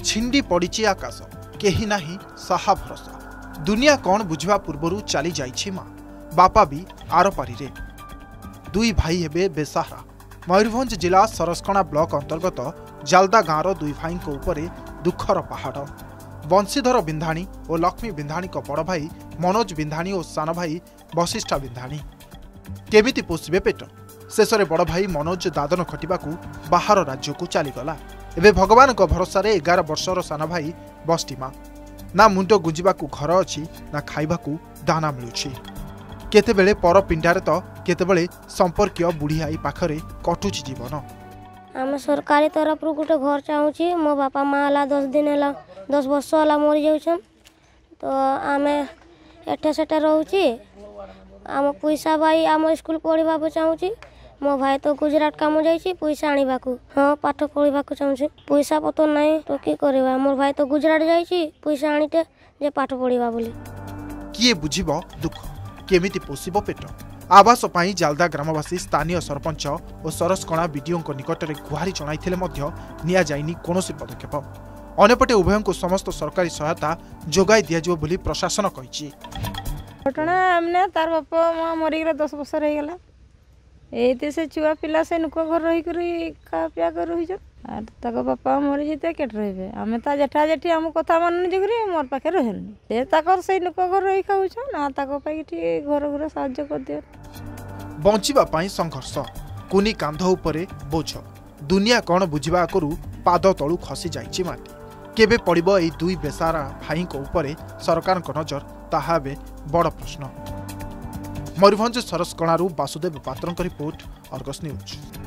छिंडी पड़ी आकाश केही नाही साहा भरोसा दुनिया कौन बुझा पूर्वर चली जाइछि माँ बापा भी आर पारी रे दुई भाई हेबे बेसहारा। मयूरभंज जिला सरसकणा ब्लॉक अंतर्गत जालदा गाँवर दुई भाई उपरे दुखर पहाड़। बंशीधर बिंधाणी और लक्ष्मी बिंधाणी बड़ भाई मनोज बिंधाणी और सान भाई वशिष्ठा बिंधाणी केमिति पोषिबे पेट। शेष में बड़ भाई मनोज दादन खटिबाकू बाहर राज्य को चलीगला। एबे भगवान को भरोसा 11 वर्षर सान भाई बस्टिमा ना मुंड गुंजिबाकू घर अच्छी ना खाइबाकू दाना मिलुछि। केतेबेले पर पिंडारे तो केतेबेले संपर्कीय बुढ़ी आई पाखरे कटुछि जीवन। आम सरकारी तरफ गोटे घर चाहूँगी। मो बापा माँ 10 वर्ष है मरी जाऊन तो आम एठे सेठे रोचे। आम पैसा भाई आम स्कूल पढ़ा चाहूँगी। मो भाई तो गुजरात काम जाइए पैसा आने को। हाँ पाठ पढ़ा चाहूँगी पैसा पतर ना तो कि करवा। मोर भाई तो गुजरात जाइए पैसा आनीटे जे पाठ पढ़ा बोली। किए बुझिबो दुख केमिति पोषिबो पेट। आवास पाई जालदा ग्रामवासी स्थानीय सरपंच और सरसकणा बीडीओ निकट में गुहारी जणाइथिले मध्य निया जाइनी कोनोसी पदक्षेप। अन्यपटे उभयों को समस्त सरकारी सहायता जोगाई दियाजिबो बोली प्रशासन कहिछि। घटना हमने तार बापा माँ मरीगला 10 वर्ष रह गला। एते से छुआ पिला से नुक घर रही करी खा पिया कर रही आर ताको बापा मरी जेते केट रहबे। आमे ता जेठा जेठी हम कथा माननी जगरी मोर पाखे रहलनी से ताकर से नुक घर रही खाउछ ना ताको पाई ठी घर घर साहाय्य कर दियो। बंचिबा पाई संघर्ष कुनी कांध उपरे बोझ दुनिया कौन बुझिबा करू पाद तळु खसी जाइछि माटी। केबे पड़िबो एई दुई बेसारा भाई को उपरे सरकार को नजर ताहा बे बड़ प्रश्न। मयूरभंज सरसकणारू वासुदेव पात्रଙ୍କ रिपोर्ट अर्गस न्यूज।